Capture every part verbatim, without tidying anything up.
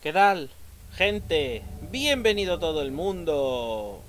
¿Qué tal, gente? Bienvenido todo el mundo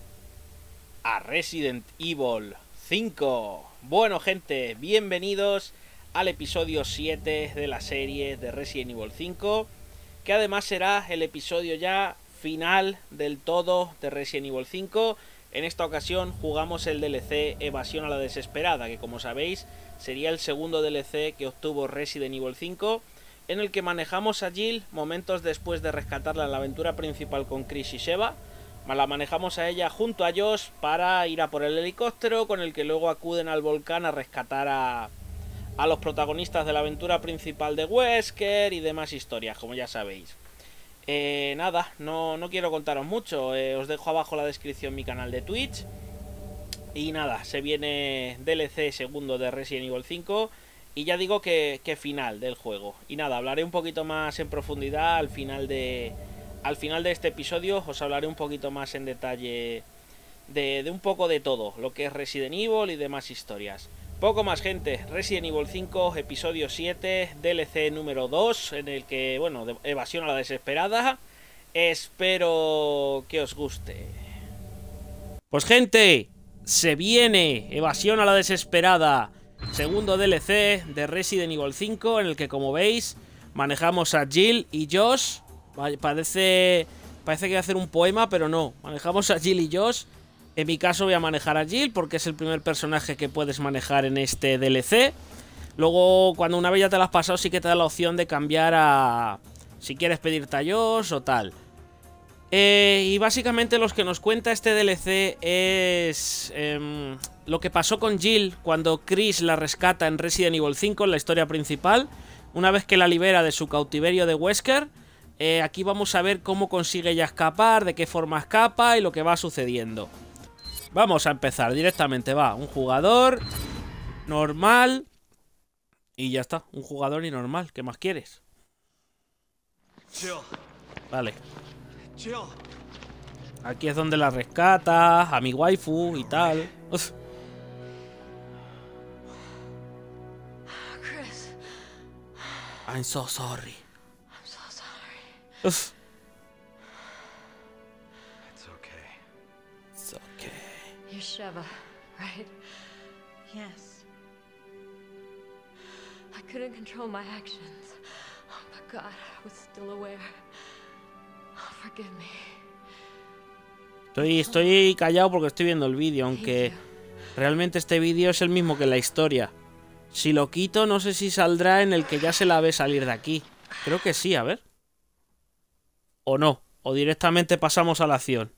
a Resident Evil cinco. Bueno, gente, bienvenidos al episodio siete de la serie de Resident Evil cinco, que además será el episodio ya final del todo de Resident Evil cinco. En esta ocasión jugamos el D L C Evasión a la Desesperada, que como sabéis sería el segundo D L C que obtuvo Resident Evil cinco, en el que manejamos a Jill momentos después de rescatarla en la aventura principal con Chris y Sheva. La manejamos a ella junto a Josh para ir a por el helicóptero, con el que luego acuden al volcán a rescatar a, a los protagonistas de la aventura principal de Wesker y demás historias, como ya sabéis. Eh, nada, no, no quiero contaros mucho, eh, os dejo abajo en la descripción mi canal de Twitch. Y nada, se viene D L C segundo de Resident Evil cinco. Y ya digo que, que final del juego. Y nada, hablaré un poquito más en profundidad al final de al final de este episodio. Os hablaré un poquito más en detalle de, de un poco de todo lo que es Resident Evil y demás historias. Poco más, gente. Resident Evil cinco, episodio siete, D L C número dos, en el que, bueno, de evasión a la desesperada. Espero que os guste. Pues, gente, se viene evasión a la desesperada, segundo D L C de Resident Evil cinco, en el que, como veis, manejamos a Jill y Josh. Parece, parece que voy a hacer un poema, pero no. Manejamos a Jill y Josh. En mi caso voy a manejar a Jill porque es el primer personaje que puedes manejar en este D L C. Luego, cuando una vez ya te lo has pasado, sí que te da la opción de cambiar a... si quieres pedirte a Josh o tal. Eh, y básicamente lo que nos cuenta este D L C es eh, lo que pasó con Jill cuando Chris la rescata en Resident Evil cinco, en la historia principal. Una vez que la libera de su cautiverio de Wesker, eh, aquí vamos a ver cómo consigue ella escapar, de qué forma escapa y lo que va sucediendo. Vamos a empezar directamente, va, un jugador normal y ya está, un jugador y normal, ¿qué más quieres? Vale. Aquí es donde la rescata, a mi waifu y tal. Uf. Chris. I'm so sorry. I'm so sorry. Uf. It's okay. It's okay. You're Sheva, right? Yes. I couldn't control my actions. Oh, but God, I was still aware. Oh, forgive me. Estoy, estoy callado porque estoy viendo el vídeo, aunque realmente este vídeo es el mismo que la historia. Si lo quito, no sé si saldrá en el que ya se la ve salir de aquí. Creo que sí, a ver. O no, o directamente pasamos a la acción.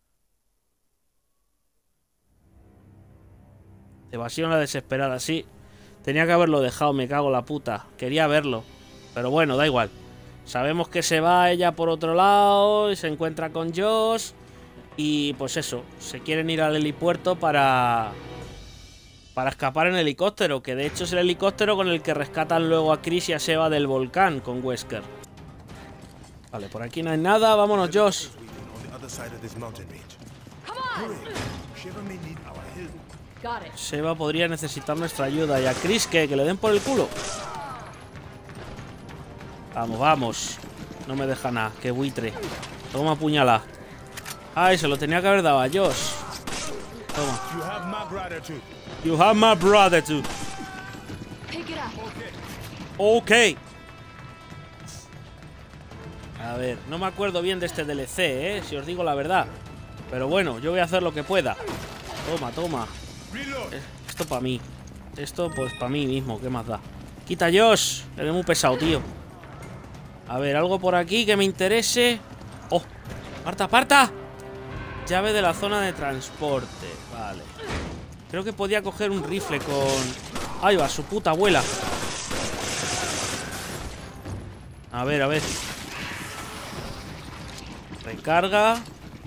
Evasión a la desesperada, sí. Tenía que haberlo dejado, me cago en la puta. Quería verlo, pero bueno, da igual. Sabemos que se va ella por otro lado y se encuentra con Josh. Y pues eso, se quieren ir al helipuerto para... para escapar en helicóptero. Que de hecho es el helicóptero con el que rescatan luego a Chris y a Sheva del volcán con Wesker. Vale, por aquí no hay nada, vámonos, Josh. Got it. Sheva podría necesitar nuestra ayuda. ¿Y a Chris qué? ¿Que le den por el culo? Vamos, vamos. No me deja nada, qué buitre. Toma puñalada. Ay, se lo tenía que haber dado a Josh. Toma. You have my gratitude. You have my brother too. Pick it up. Ok. A ver, no me acuerdo bien de este D L C, ¿eh? Si os digo la verdad. Pero bueno, yo voy a hacer lo que pueda. Toma, toma. Esto para mí. Esto pues para mí mismo, ¿qué más da? Quita, Josh. Eres muy pesado, tío. A ver, algo por aquí que me interese. ¡Oh! ¡Aparta, aparta! Llave de la zona de transporte. Vale. Creo que podía coger un rifle con... ¡Ahí va, su puta abuela! A ver, a ver. Recarga.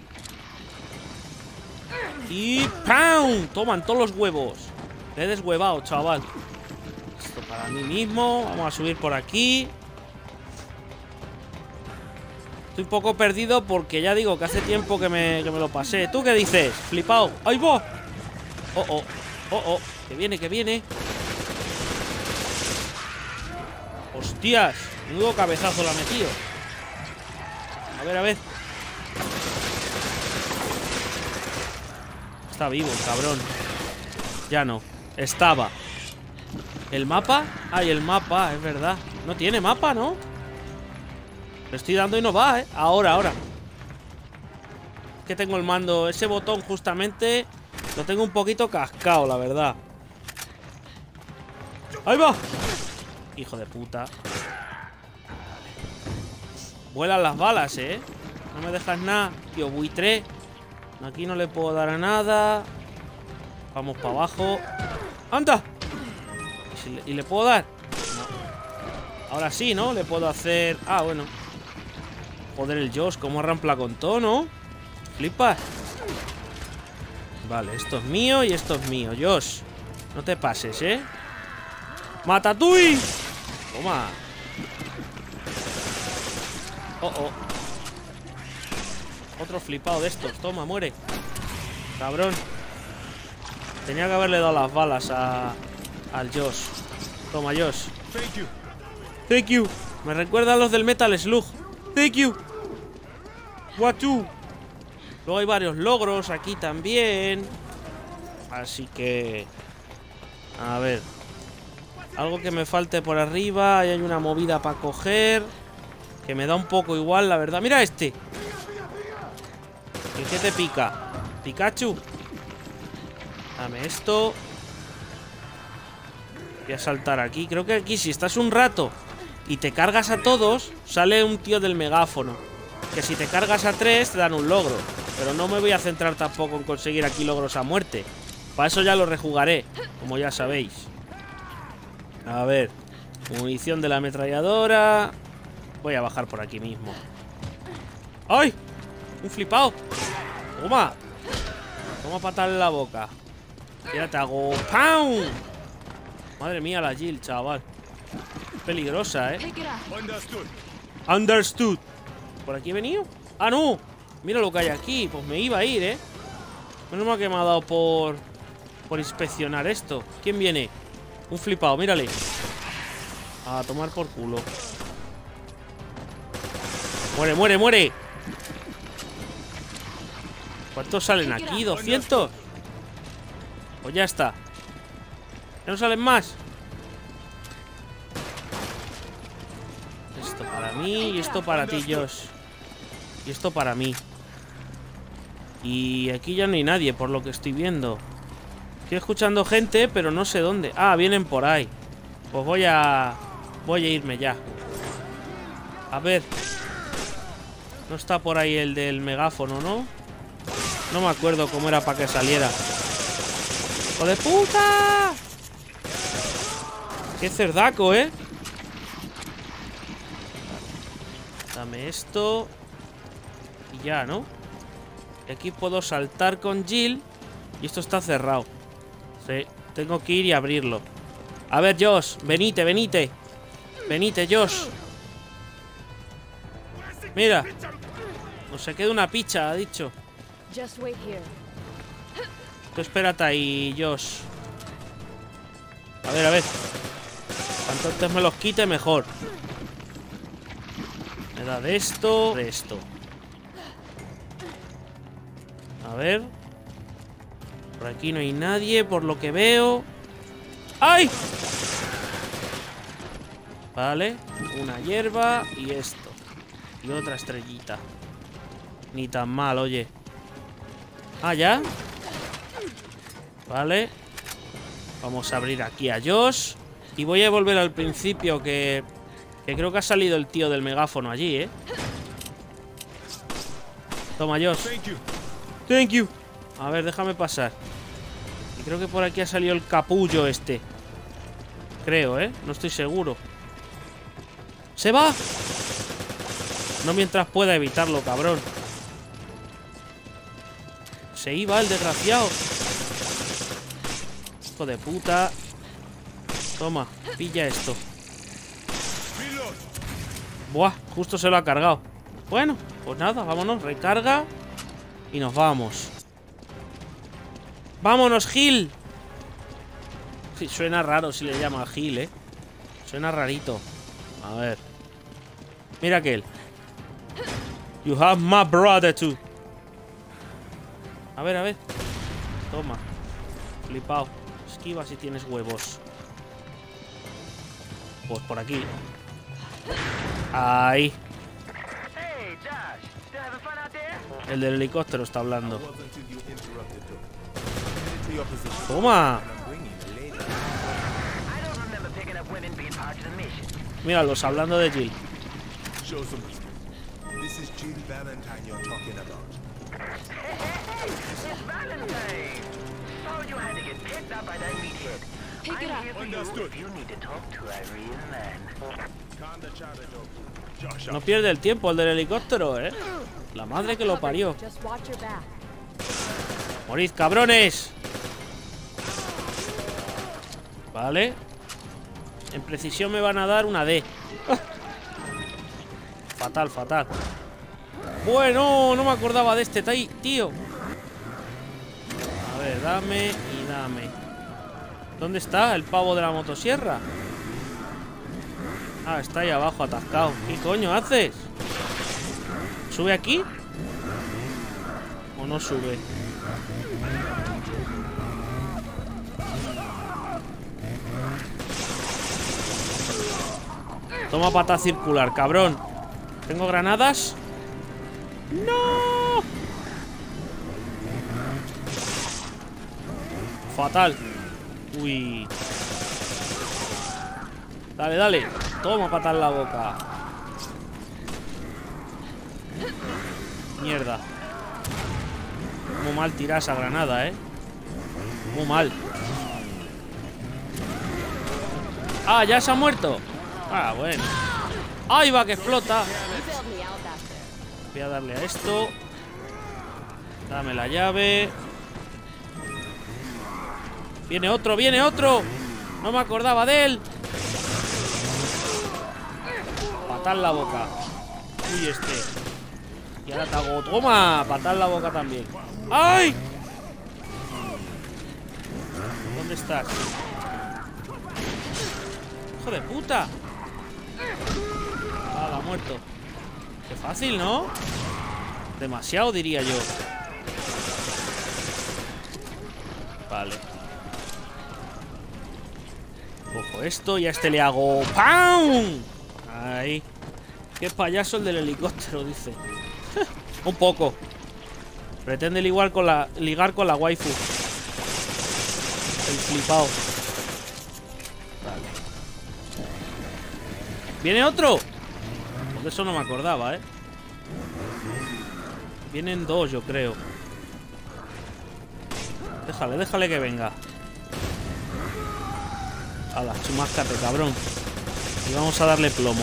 Y... ¡pam! Toman todos los huevos. Le he deshuevado, chaval. Esto para mí mismo. Vamos a subir por aquí. Estoy un poco perdido porque ya digo que hace tiempo que me, que me lo pasé. ¿Tú qué dices? Flipado. ¡Ahí va! Oh, oh, oh, oh. Que viene, que viene. ¡Hostias! Menudo cabezazo la ha metido. A ver, a ver. Está vivo, el cabrón. Ya no. Estaba. ¿El mapa? Ay, el mapa, es verdad. No tiene mapa, ¿no? Le estoy dando y no va, ¿eh? Ahora, ahora. Es que tengo el mando. Ese botón justamente lo tengo un poquito cascado, la verdad. ¡Ahí va! Hijo de puta. Vuelan las balas, ¿eh? No me dejas nada. Tío, buitre. Aquí no le puedo dar a nada. Vamos para abajo. ¡Anda! ¿Y, si le, ¿Y le puedo dar? No. Ahora sí, ¿no? Le puedo hacer... Ah, bueno. Joder, el Josh, cómo rampla con todo, ¿no? Flipas. Vale, esto es mío y esto es mío. Josh, no te pases, ¿eh? ¡Matatui! Toma. Oh, oh. Otro flipado de estos. Toma, muere. Cabrón. Tenía que haberle dado las balas a... al Josh. Toma, Josh. Thank you. Thank you. Me recuerda a los del Metal Slug. Thank you. What you? Luego hay varios logros aquí también. Así que... A ver. Algo que me falte por arriba. Ahí hay una movida para coger. Que me da un poco igual, la verdad. ¡Mira este! ¿Y qué te pica? Pikachu. Dame esto. Voy a saltar aquí. Creo que aquí si estás un rato y te cargas a todos, sale un tío del megáfono. Que si te cargas a tres te dan un logro. Pero no me voy a centrar tampoco en conseguir aquí logros a muerte. Para eso ya lo rejugaré, como ya sabéis. A ver. Munición de la ametralladora. Voy a bajar por aquí mismo. ¡Ay! Un flipado. Toma. Toma patada en la boca. Ya te hago ¡pam! Madre mía la Jill, chaval. Peligrosa, ¿eh? Understood. Understood. ¿Por aquí he venido? ¡Ah, no! Mira lo que hay aquí. Pues me iba a ir, ¿eh? Menos mal que me ha dado por... por inspeccionar esto. ¿Quién viene? Un flipado, mírale. A tomar por culo. Muere, muere, muere. ¿Cuántos salen aquí? ¿doscientos? Pues ya está. ¿Ya no salen más? Esto para mí y esto para ti, Josh. Y esto para mí. Y aquí ya no hay nadie, por lo que estoy viendo. Estoy escuchando gente, pero no sé dónde. Ah, vienen por ahí. Pues voy a... voy a irme ya. A ver. No está por ahí el del megáfono, ¿no? No me acuerdo cómo era para que saliera. ¡Hijo de puta! ¡Qué cerdaco, eh! Dame esto. Y ya, ¿no? Y aquí puedo saltar con Jill. Y esto está cerrado. Sí, tengo que ir y abrirlo. A ver, Josh, venite, venite. Venite, Josh. Mira. No se queda una picha, ha dicho. Just wait here. Tú espérate ahí, Josh. A ver, a ver. Cuanto antes me los quite, mejor. Me da de esto, de esto. A ver. Por aquí no hay nadie, por lo que veo. ¡Ay! Vale. Una hierba y esto. Y otra estrellita. Ni tan mal, oye. Ah, ¿ya? Vale. Vamos a abrir aquí a Josh. Y voy a volver al principio que... que creo que ha salido el tío del megáfono allí, ¿eh? Toma, Josh. Thank you. Thank you. A ver, déjame pasar. Y creo que por aquí ha salido el capullo este. Creo, ¿eh? No estoy seguro. ¡Se va! No mientras pueda evitarlo, cabrón. Se iba el desgraciado. Hijo de puta. Toma, pilla esto. Reload. Buah, justo se lo ha cargado. Bueno, pues nada, vámonos, recarga. Y nos vamos. ¡Vámonos, Gil! Sí, suena raro si le llama Gil, ¿eh? Suena rarito. A ver. Mira aquel. You have my brother too. A ver, a ver. Toma. Flipao. Esquiva si tienes huevos. Pues por aquí. Ahí. El del helicóptero está hablando. Toma. Míralos, hablando de Jill. Pick it up. Understood. No pierde el tiempo el del helicóptero, ¿eh? La madre que lo parió. Just watch your back. ¡Morid, cabrones! Vale. En precisión me van a dar una D. ¡Ah! Fatal, fatal. Bueno, no me acordaba de este tío. A ver, dame y dame. ¿Dónde está el pavo de la motosierra? Ah, está ahí abajo atascado. ¿Qué coño haces? ¿Sube aquí? ¿O no sube? Toma pata circular, cabrón. ¿Tengo granadas? ¡No! Fatal. Uy. Dale, dale. Toma pata en la boca. Mierda. Muy mal tirar esa granada, ¿eh? Muy mal. Ah, ya se ha muerto. Ah, bueno. ¡Ahí va que explota! Voy a darle a esto. Dame la llave. Viene otro, viene otro. No me acordaba de él. Patar la boca. Uy, este. Y ahora te hago. Toma, patar la boca también. ¡Ay! ¿Dónde estás? ¡Hijo de puta! Ah, ha muerto. Qué fácil, ¿no? Demasiado, diría yo. Vale. Cojo esto y a este le hago ¡pam! Ahí. Qué payaso el del helicóptero, dice. Un poco. Pretende ligar con la, ligar con la waifu. El flipao. Vale. ¿Viene otro? Pues de eso no me acordaba, ¿eh? Vienen dos, yo creo. Déjale, déjale que venga. Hala, chumáscate, cabrón. Y vamos a darle plomo.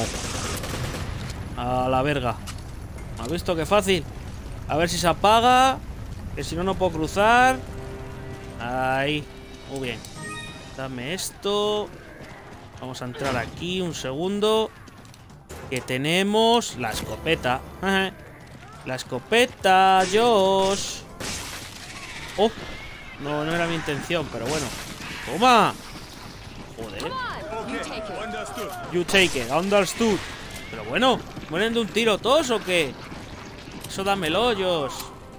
A la verga. ¿Has visto qué fácil? A ver si se apaga. Que si no, no puedo cruzar. Ahí. Muy bien. Dame esto. Vamos a entrar aquí un segundo. Que tenemos la escopeta. La escopeta, Josh. Oh. No, no era mi intención, pero bueno. ¡Toma! Joder. You take it, understood. Pero bueno, ¿mueren de un tiro todos o qué? Eso dámelo, Josh.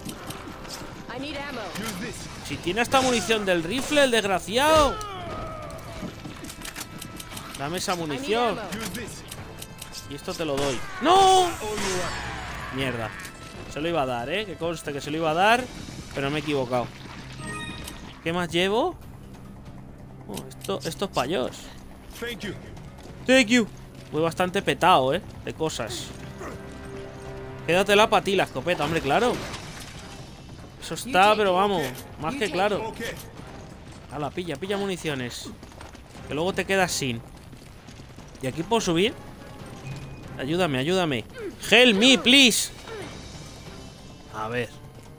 Si tiene esta munición del rifle, el desgraciado. Dame esa munición. Y esto te lo doy. ¡No! Mierda. Se lo iba a dar, ¿eh? Que conste que se lo iba a dar, pero me he equivocado. ¿Qué más llevo? Oh, esto, esto es payos. Thank you. Thank you. Voy bastante petado, ¿eh? De cosas. Quédatela para ti, la escopeta, hombre, claro. Eso está, pero vamos, más que claro. Hala, pilla, pilla municiones. Que luego te quedas sin. ¿Y aquí puedo subir? Ayúdame, ayúdame. Help me, please. A ver.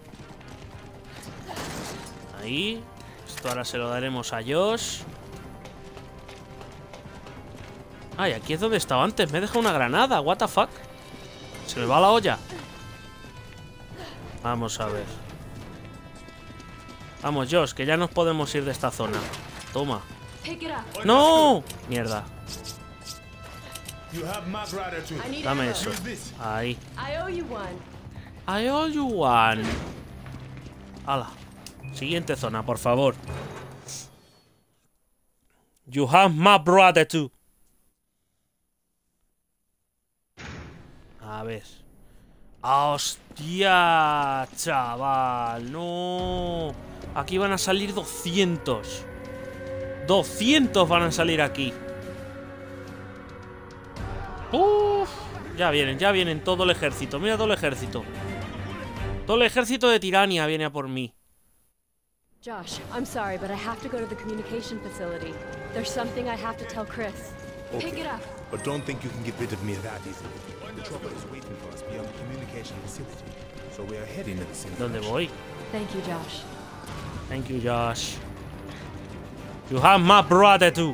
Ahí. Esto ahora se lo daremos a Josh. Ay, aquí es donde estaba antes. Me he dejado una granada. What the fuck. Se me va la olla. Vamos a ver. Vamos, Josh, que ya nos podemos ir de esta zona. Toma. ¡No! Mierda. Dame eso. Ahí. I all you want. Hala. Siguiente zona, por favor. You have my brother too. A ver. ¡Hostia! Chaval, no. Aquí van a salir doscientos. doscientos van a salir aquí. Uf. Ya vienen, ya vienen todo el ejército. Mira todo el ejército. Todo el ejército de Tirania viene a por mí. Josh, I'm sorry, but I have to go to the communication facility. There's something I have to tell Chris. Okay. Pick it up. But don't think you can get rid of me that easily. The trouble is waiting for us beyond the communication facility. So we are heading to the center. ¿Dónde voy? Thank you, Josh. Thank you, Josh. You have my brother too.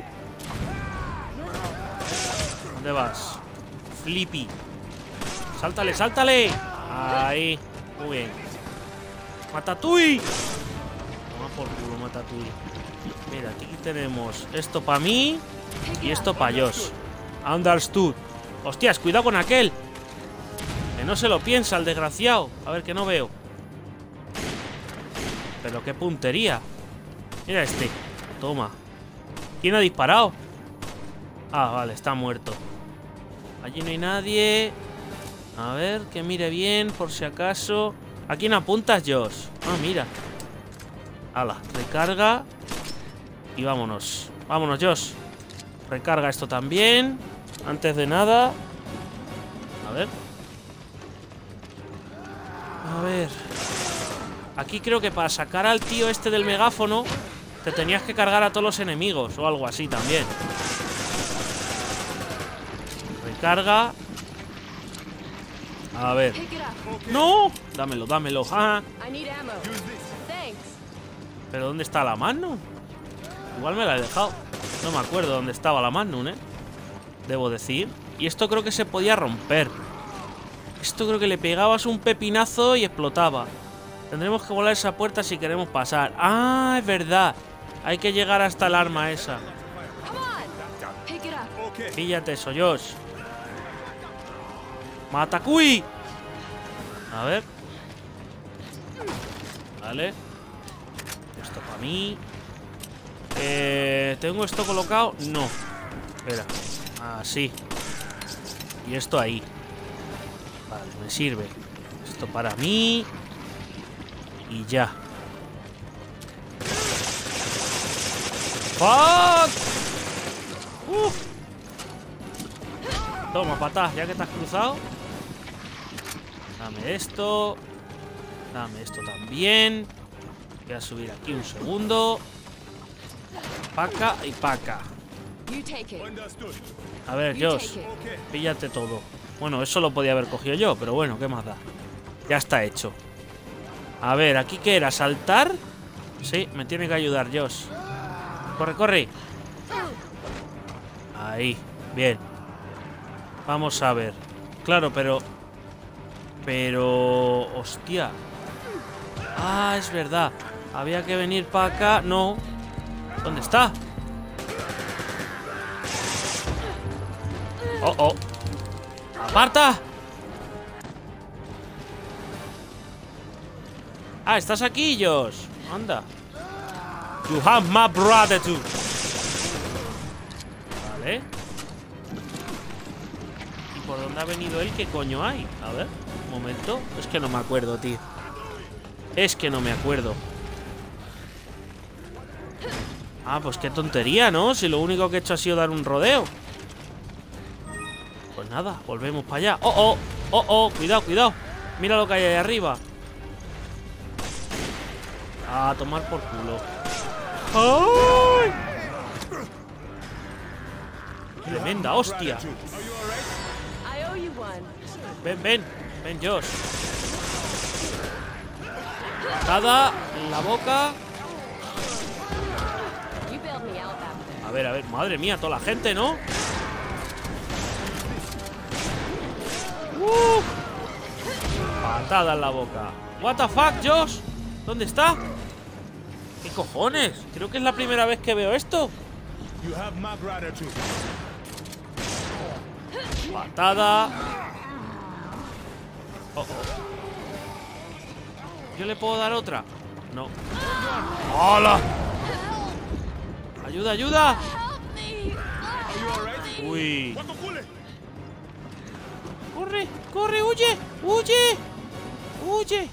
¿Dónde vas? Flippy. Sáltale, sáltale. Ahí. Muy bien. Matatui. Toma por culo, Matatui. Mira, aquí tenemos esto para mí y esto para Josh. Understood. Hostias, cuidado con aquel. Que no se lo piensa el desgraciado. A ver, que no veo. Pero qué puntería. Mira este. Toma. ¿Quién ha disparado? Ah, vale, está muerto. Allí no hay nadie. A ver, que mire bien, por si acaso. ¿A quién apuntas, Josh? Ah, mira. Hala, recarga. Y vámonos. Vámonos, Josh. Recarga esto también. Antes de nada. A ver. A ver. Aquí creo que para sacar al tío este del megáfono te tenías que cargar a todos los enemigos o algo así también. Recarga. A ver. ¡No! Dámelo, dámelo. Ah. ¿Pero dónde está la Magnum? Igual me la he dejado. No me acuerdo dónde estaba la Magnum, ¿eh? Debo decir. Y esto creo que se podía romper. Esto creo que le pegabas un pepinazo y explotaba. Tendremos que volar esa puerta si queremos pasar. ¡Ah, es verdad! Hay que llegar hasta el arma esa. Píllate eso, Josh. ¡Matakui! A ver. Vale. Esto para mí. Eh, ¿Tengo esto colocado? No. Espera. Así. Y esto ahí. Vale, me sirve. Esto para mí. Y ya. ¡Fuck! Uh. Toma, patá, ya que te has cruzado. Dame esto. Dame esto también. Voy a subir aquí un segundo. Paca y paca. A ver, Josh, píllate todo. Bueno, eso lo podía haber cogido yo, pero bueno, ¿qué más da? Ya está hecho. A ver, ¿aquí qué era? ¿Saltar? Sí, me tiene que ayudar Josh. Corre, corre. Ahí, bien. Vamos a ver. Claro, pero... Pero... Hostia. Ah, es verdad. Había que venir para acá. No. ¿Dónde está? Oh, oh. ¡Aparta! Ah, ¿estás aquí, Josh? Anda. You have my brother too. Vale. ¿Y por dónde ha venido él? ¿Qué coño hay? A ver, un momento. Es que no me acuerdo, tío. Es que no me acuerdo. Ah, pues qué tontería, ¿no? Si lo único que he hecho ha sido dar un rodeo. Pues nada, volvemos para allá. ¡Oh, oh! ¡Oh, oh! Cuidado, cuidado. Mira lo que hay ahí arriba. A tomar por culo. ¡Ay! Tremenda hostia. Ven, ven. Ven, Josh. Patada en la boca. A ver, a ver. Madre mía, toda la gente, ¿no? Uh. Patada en la boca. What the fuck, Josh? ¿Dónde está? ¿Qué cojones? Creo que es la primera vez que veo esto. Patada. Oh, oh. ¿Yo le puedo dar otra? No. ¡Hola! ¡Ayuda, ayuda! Uy. ¡Corre! ¡Corre! ¡Huye! ¡Huye! ¡Huye!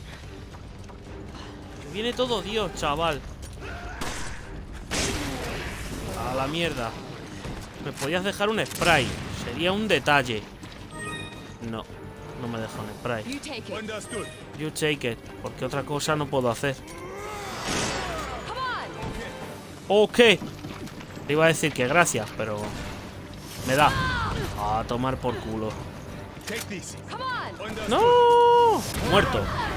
Viene todo Dios, chaval. A la mierda. Me podías dejar un spray. Sería un detalle. No, no me deja un spray. You take it. Porque otra cosa no puedo hacer. Ok. Le iba a decir que gracias, pero... me da. A tomar por culo. ¡No! Muerto.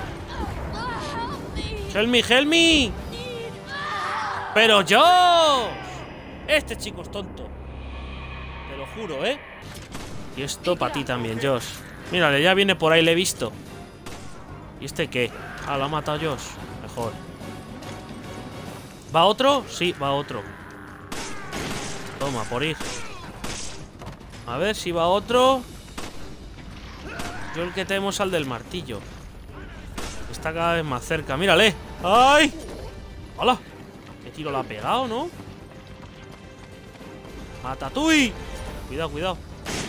¡Help me, help me! ¡Pero yo! Este chico es tonto. Te lo juro, ¿eh? Y esto para ti también, Josh. Mírale, ya viene por ahí, le he visto. ¿Y este qué? Ah, lo ha matado Josh. Mejor. ¿Va otro? Sí, va otro. Toma, por ir. A ver si va otro. Yo el que tenemos al del martillo. Está cada vez más cerca. ¡Mírale! ¡Ay! ¡Hola! ¿Qué tiro le ha pegado, no? ¡Matatui! Cuidado, cuidado.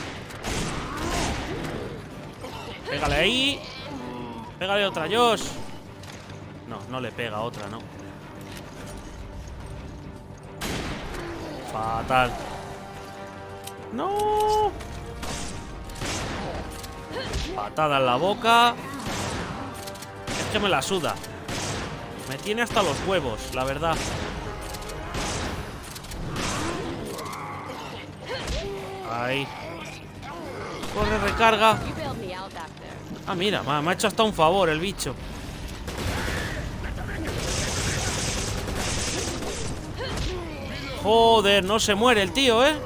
Pégale ahí. Pégale otra, Josh. No, no le pega otra, no. Fatal. ¡No! Patada en la boca. Es que me la suda. Me tiene hasta los huevos, la verdad. Ahí. Corre, recarga. Ah, mira, me ha hecho hasta un favor el bicho. Joder, no se muere el tío, ¿eh?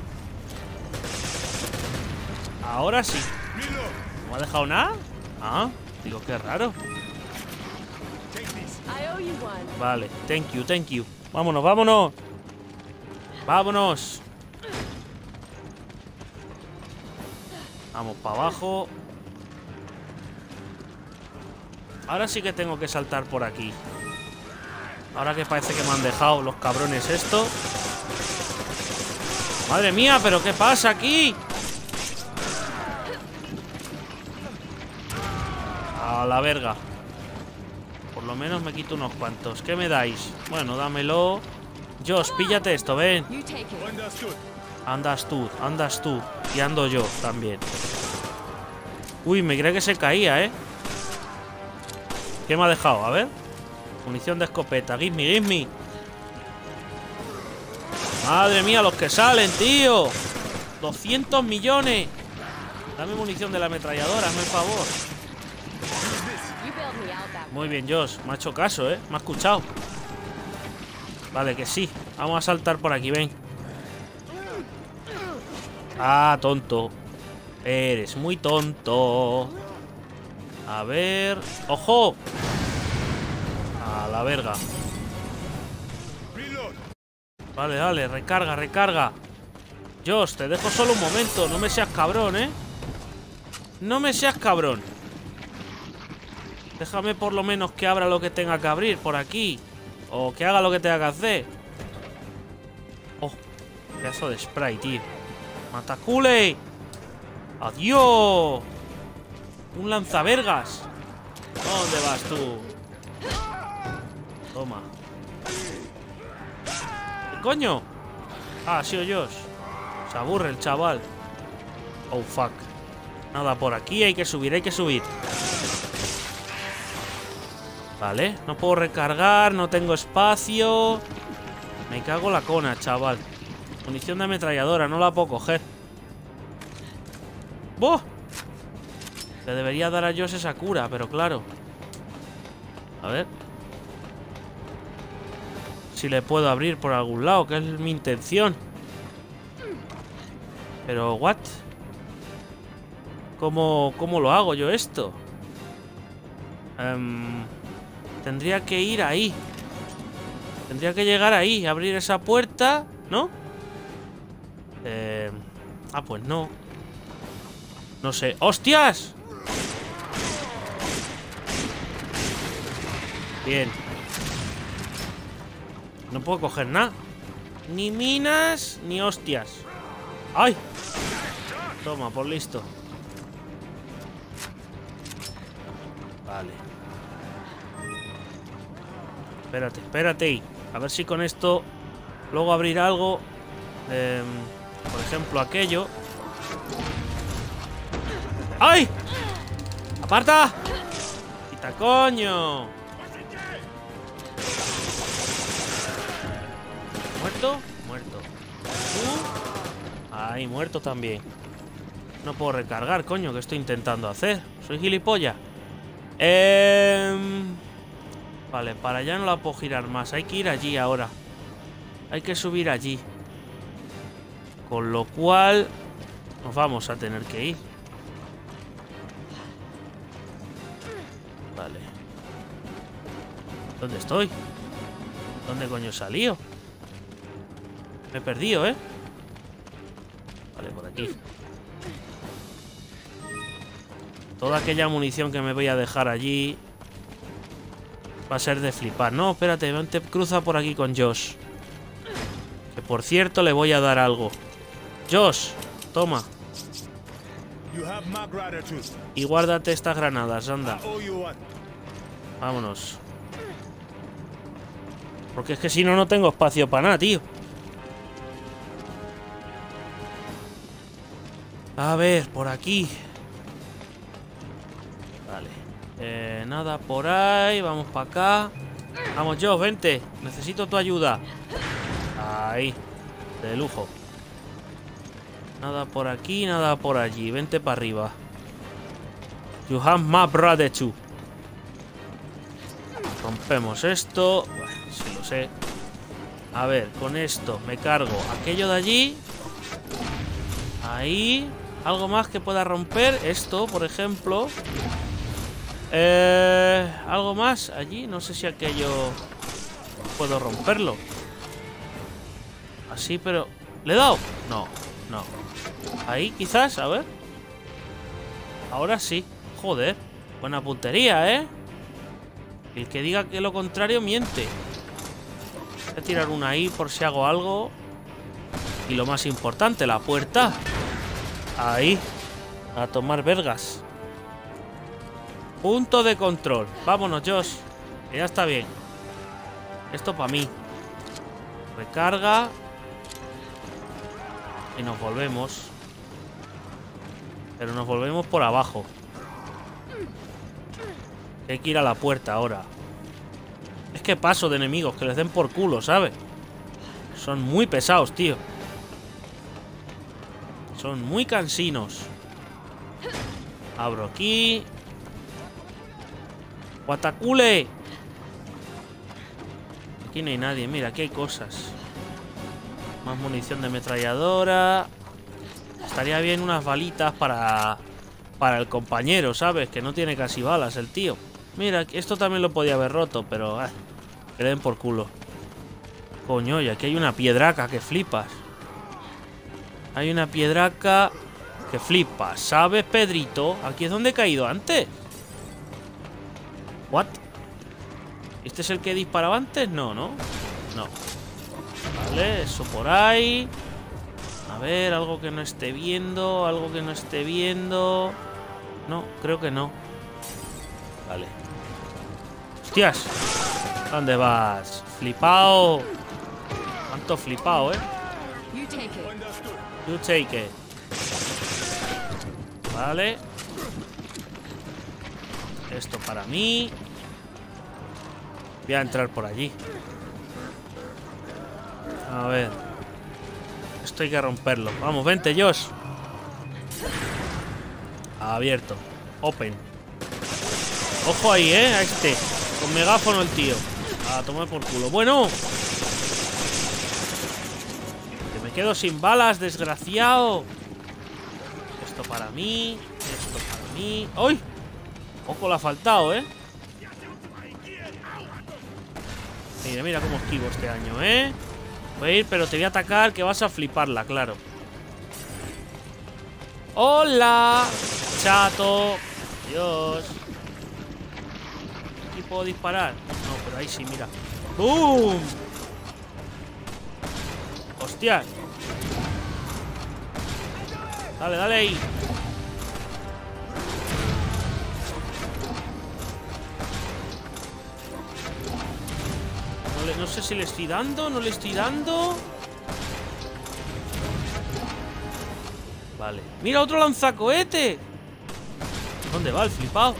Ahora sí. ¿No ha dejado nada? Ah, digo, qué raro. Vale, thank you, thank you. Vámonos, vámonos. Vámonos. Vamos para abajo. Ahora sí que tengo que saltar por aquí. Ahora que parece que me han dejado los cabrones esto. Madre mía, pero ¿qué pasa aquí? A la verga. Por lo menos me quito unos cuantos. ¿Qué me dais? Bueno, dámelo. Josh, píllate esto, ven. Andas tú, andas tú. Y ando yo también. Uy, me creía que se caía, ¿eh? ¿Qué me ha dejado? A ver. Munición de escopeta. Give me, give me. Madre mía, los que salen, tío. doscientos millones. Dame munición de la ametralladora, hazme el favor. Muy bien, Josh. Me ha hecho caso, ¿eh? Me ha escuchado. Vale, que sí. Vamos a saltar por aquí, ven. Ah, tonto. Eres muy tonto. A ver... ¡Ojo! A la verga. Vale, vale, recarga, recarga. Josh, te dejo solo un momento. No me seas cabrón, ¿eh? No me seas cabrón. Déjame por lo menos que abra lo que tenga que abrir por aquí. O que haga lo que tenga que hacer. Oh, pedazo de spray, tío. ¡Matacule! ¡Adiós! Un lanzavergas. ¿Dónde vas tú? Toma. ¿Qué coño? Ah, ha sido Josh. Se aburre el chaval. Oh, fuck. Nada, por aquí hay que subir, hay que subir. Vale, no puedo recargar, no tengo espacio. Me cago en la cona, chaval. Munición de ametralladora, no la puedo coger. ¡Buah! Le debería dar a Josh esa cura, pero claro. A ver. Si le puedo abrir por algún lado, que es mi intención. Pero, ¿what? ¿Cómo, cómo lo hago yo esto? Um, tendría que ir ahí. Tendría que llegar ahí, abrir esa puerta, ¿no? Eh, ah, pues no. No sé. ¡Hostias! Bien. No puedo coger nada. Ni minas, ni hostias. ¡Ay! Toma, por listo. Vale. Espérate, espérate. A ver si con esto luego abrir algo. Eh, por ejemplo, aquello. ¡Ay! ¡Aparta! ¡Quita, coño! ¿Muerto? Muerto. Uh. Ahí, muerto también. No puedo recargar, coño, que estoy intentando hacer. Soy gilipollas. Eh... Vale, para allá no la puedo girar más. Hay que ir allí ahora. Hay que subir allí. Con lo cual nos vamos a tener que ir. Vale. ¿Dónde estoy? ¿Dónde coño he salido? Me he perdido, ¿eh? Vale, por aquí. Toda aquella munición que me voy a dejar allí va a ser de flipar. No, espérate, vente, cruza por aquí con Josh. Que por cierto le voy a dar algo. Josh, toma. Y guárdate estas granadas, anda. Vámonos. Porque es que si no, no tengo espacio para nada, tío. A ver, por aquí. Vale. Eh, nada por ahí. Vamos para acá. Vamos, Josh, vente. Necesito tu ayuda. Ahí. De lujo. Nada por aquí, nada por allí. Vente para arriba. You have my brother too. Rompemos esto. Bueno, sí lo sé. A ver, con esto me cargo aquello de allí. Ahí. Algo más que pueda romper. Esto, por ejemplo. Eh, algo más allí. No sé si aquello puedo romperlo. Así, pero... ¿Le he dado? No, no. Ahí, quizás, a ver. Ahora sí. Joder. Buena puntería, ¿eh? El que diga que lo contrario miente. Voy a tirar una ahí por si hago algo. Y lo más importante, la puerta. Ahí. A tomar vergas. Punto de control. Vámonos, Josh. Que ya está bien. Esto para mí. Recarga. Y nos volvemos. Pero nos volvemos por abajo. Hay que ir a la puerta ahora. Es que paso de enemigos, que les den por culo, ¿sabes? Son muy pesados, tío. Son muy cansinos. Abro aquí. ¡Guatacule! Aquí no hay nadie. Mira, aquí hay cosas. Más munición de ametralladora. Estaría bien unas balitas para... Para el compañero, ¿sabes? Que no tiene casi balas el tío. Mira, esto también lo podía haber roto, pero... Eh, que le den por culo. Coño, y aquí hay una piedraca que flipas. Hay una piedraca que flipas. ¿Sabes, Pedrito? Aquí es donde he caído antes. ¿What? ¿Este es el que disparaba antes? No, ¿no? No. Vale, eso por ahí. A ver, algo que no esté viendo. Algo que no esté viendo. No, creo que no. Vale. ¡Hostias! ¿Dónde vas? ¡Flipao! ¿Cuánto flipao, eh? You take it. Vale. Esto para mí. Voy a entrar por allí. A ver. Esto hay que romperlo. Vamos, vente, Josh. Abierto. Open. Ojo ahí, eh, a este. Con megáfono el tío. A tomar por culo. Bueno. Que me quedo sin balas, desgraciado. Esto para mí. Esto para mí. ¡Ay! Poco le ha faltado, eh. Mira, mira cómo esquivo este año, eh. Voy a ir, pero te voy a atacar, que vas a fliparla, claro. ¡Hola! Chato. Dios. ¿Aquí puedo disparar? No. pero ahí sí, mira. ¡Bum! ¡Hostia! Dale, dale ahí. No, le, no sé si le estoy dando, no le estoy dando. Vale. ¡Mira, otro lanzacohete! ¿Dónde va el flipado?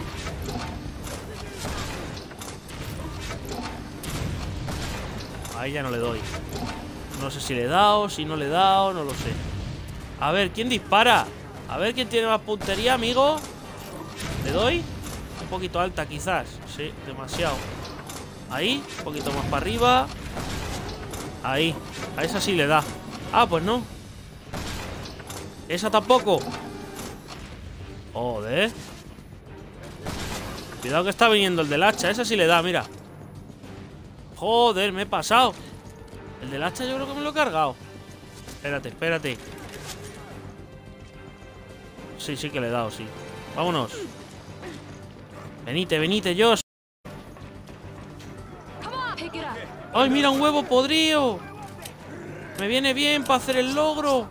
Ahí ya no le doy. No sé si le he dado, si no le he dado, no lo sé. A ver, ¿quién dispara? A ver quién tiene más puntería, amigo. ¿Le doy? Un poquito alta, quizás. Sí, demasiado. Ahí, un poquito más para arriba. Ahí. A esa sí le da. Ah, pues no. Esa tampoco. Joder. Cuidado que está viniendo el del hacha. Esa sí le da, mira. Joder, me he pasado. El del hacha yo creo que me lo he cargado. Espérate, espérate. Sí, sí que le he dado, sí. Vámonos. Venite, venite, Josh. ¡Ay, mira, un huevo podrido! Me viene bien para hacer el logro.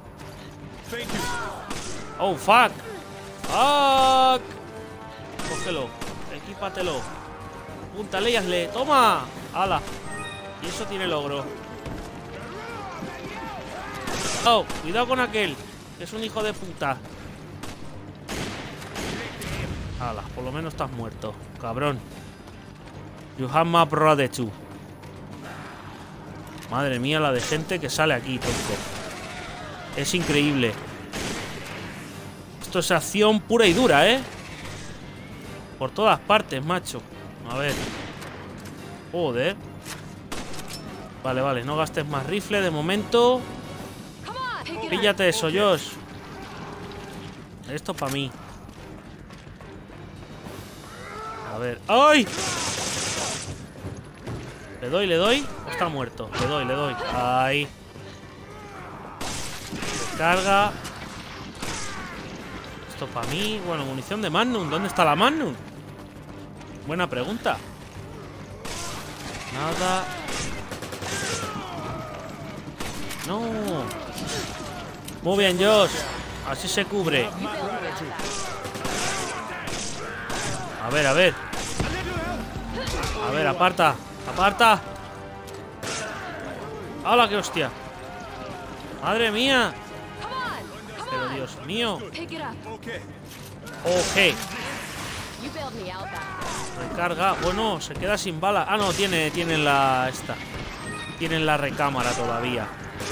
¡Oh, fuck! ¡Fuck! Cógelo, equípatelo. Púntale y hazle. ¡Toma! ¡Hala! Y eso tiene logro. ¡Oh! Cuidado con aquel, que es un hijo de puta. ¡Hala! Por lo menos estás muerto, cabrón. You have my brother too. Madre mía, la de gente que sale aquí, tonto. Es increíble. Esto es acción pura y dura, ¿eh? Por todas partes, macho. A ver. Joder. Vale, vale, no gastes más rifle de momento. Píllate eso, Josh. Esto para mí. A ver. ¡Ay! ¿Le doy, le doy? Está muerto. Le doy, le doy. Ahí. Carga. Esto para mí. Bueno, munición de Magnum. ¿Dónde está la Magnum? Buena pregunta. Nada. No. Muy bien, Josh. Así se cubre. A ver, a ver. A ver, aparta. ¡Aparta! ¡Hala, qué hostia! ¡Madre mía! Pero Dios mío. Ok. Recarga. Bueno, se queda sin bala. Ah, no, tiene, tiene la... esta. Tienen la recámara todavía.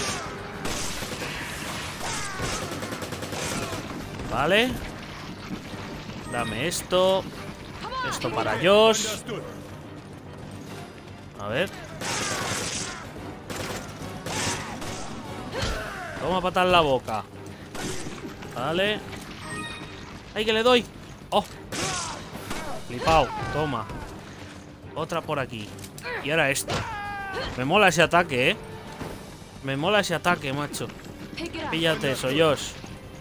Vale. Dame esto. Esto para Josh. A ver. Toma patada en la boca. Vale. ¡Ay, que le doy! ¡Oh! Flipao. Toma. Otra por aquí. Y ahora esto. Me mola ese ataque, ¿eh? Me mola ese ataque, macho. Píllate eso, Josh.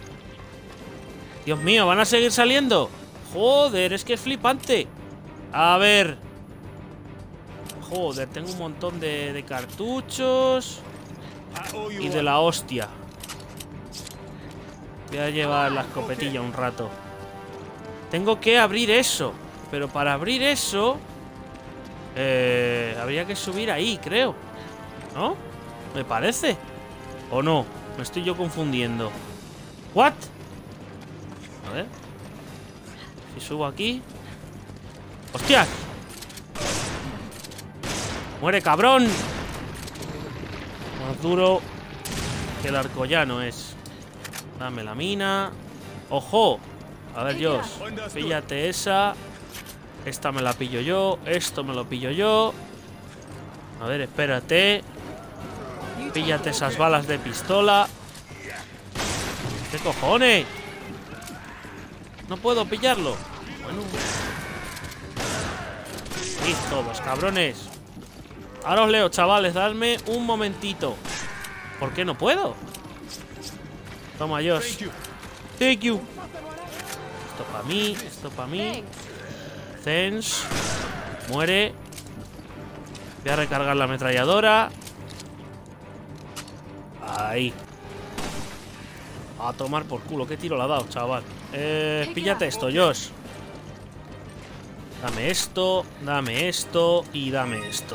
Dios mío, ¿van a seguir saliendo? Joder, es que es flipante. A ver. Joder, tengo un montón de, de cartuchos. Y de la hostia. Voy a llevar la escopetilla un rato. Tengo que abrir eso. Pero para abrir eso eh, habría que subir ahí, creo. ¿No? Me parece. ¿O no? Me estoy yo confundiendo. ¿What? A ver. Si subo aquí. ¡Hostias! ¡Muere, cabrón! Más duro que el arcollano es. Dame la mina. ¡Ojo! A ver, Josh. Píllate esa. Esta me la pillo yo. Esto me lo pillo yo. A ver, espérate. Píllate esas balas de pistola. ¿Qué cojones? No puedo pillarlo. Bueno. Y todos, cabrones. Ahora os leo, chavales. Dadme un momentito. ¿Por qué no puedo? Toma, Josh. Thank you. Esto para mí. Esto para mí. Thanks. Muere. Voy a recargar la ametralladora. Ahí. A tomar por culo. ¿Qué tiro le ha dado, chaval? Eh, píllate esto, Josh. Dame esto, dame esto y dame esto.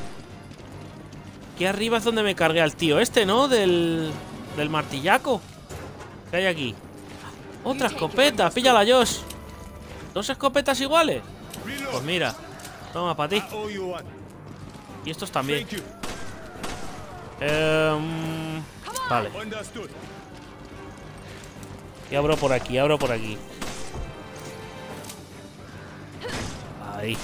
Aquí arriba es donde me cargué al tío este, ¿no? Del, del martillaco. ¿Qué hay aquí? Otra escopeta, píllala, Josh. ¿Dos escopetas iguales? Pues mira, toma para ti. Y estos también. Eh, vale. Y abro por aquí, abro por aquí. Ahí.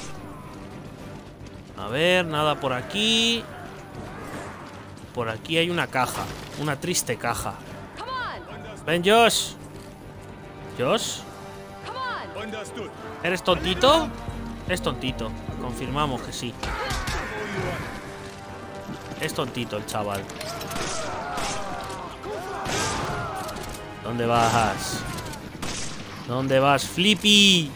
A ver, nada por aquí. Por aquí hay una caja. Una triste caja. Ven, Josh. Josh. ¿Eres tontito? Es tontito. Confirmamos que sí. Es tontito el chaval. ¿Dónde vas? ¿Dónde vas, Flippy?